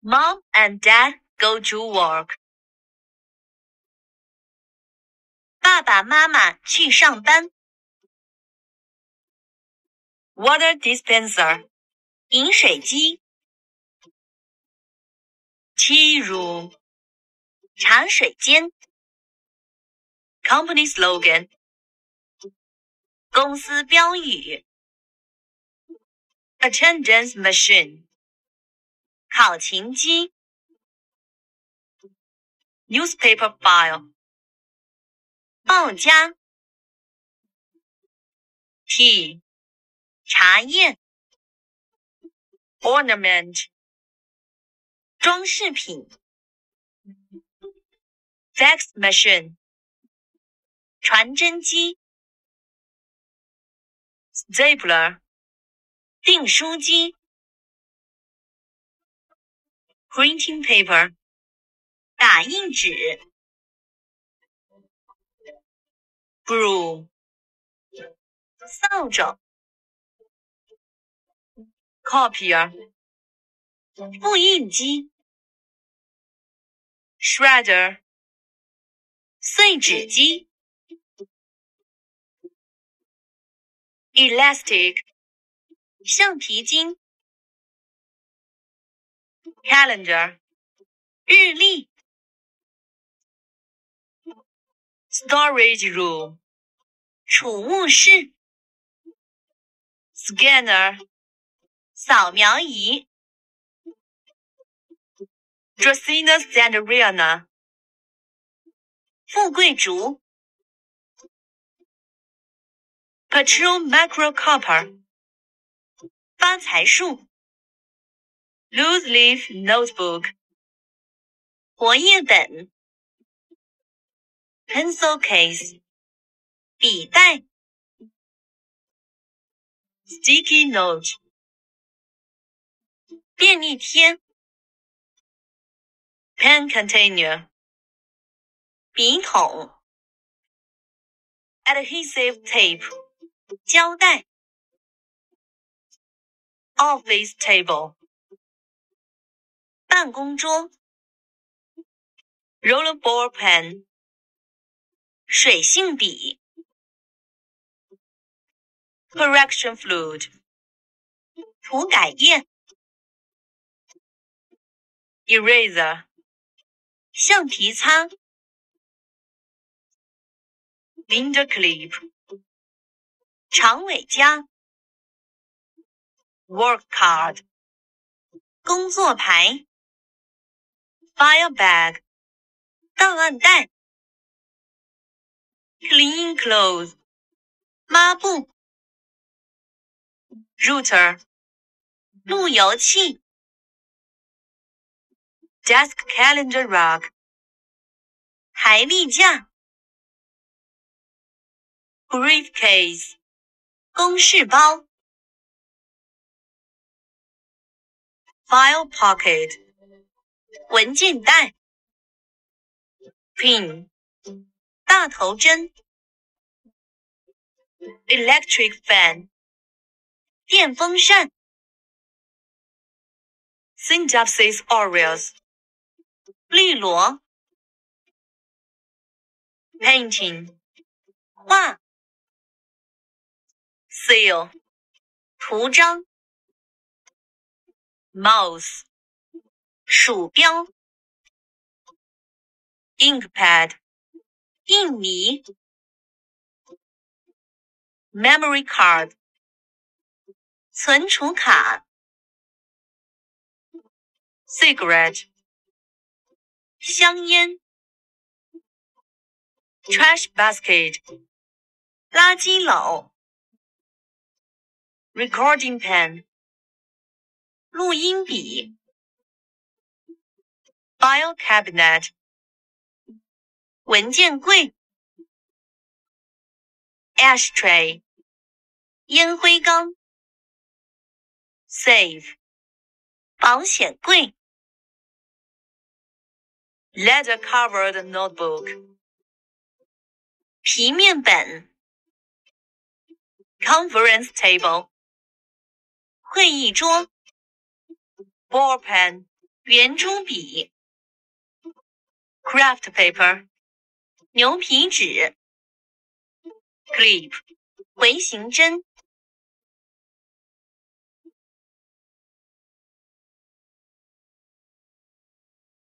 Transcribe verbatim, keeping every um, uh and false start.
Mom and Dad go to work. 爸爸妈妈去上班。Water dispenser. 饮水机。Tea room. 茶水间。Company slogan. 公司标语。Attendance machine. 考勤机。Newspaper file. 报夹。Tea. 茶叶。Ornament. 装饰品。Fax machine. 传真机。Stapler. 订书机。Printing paper. 打印纸。Broom. 扫帚。Copier. 复印机。Shredder. 碎纸机。Elastic. 橡皮筋。Calendar. 日历。Storage room. 储物室。Scanner. 扫描仪。Dracaena sanderiana. 富贵竹。Petrol macrocopper. 发财树。Loose leaf notebook. 活页本。Pencil case. 笔袋。Sticky note. 便利贴。Pen container. 笔筒。Adhesive tape. 胶带。Office table. 办公桌。Rollerball pen. 水性笔。Correction fluid. 涂改液。Eraser. 橡皮擦。Binder clip. 长尾夹。Work card. 工作牌。File bag. 档案袋。Clean clothes. 抹布。Router. 路由器。Desk calendar rug. 台历架。Briefcase. 公事包。File pocket. 文件袋。Pin. 大头针。Electric fan. 电风扇。Synopsis aureus. 绿萝。Painting. 画。Seal. 图章。Mouse. 鼠标。Inkpad. 印泥。Memory card. 存储卡。Cigarette. 香烟。Trash basket. 垃圾篓。Recording pen. 录音笔。File cabinet. 文件柜。Ashtray. 烟灰缸。Safe. 保险柜。Leather covered notebook. 皮面本。Conference table. 会议桌。Ball pen. 圆珠笔 craft paper 牛皮纸 clip 回形针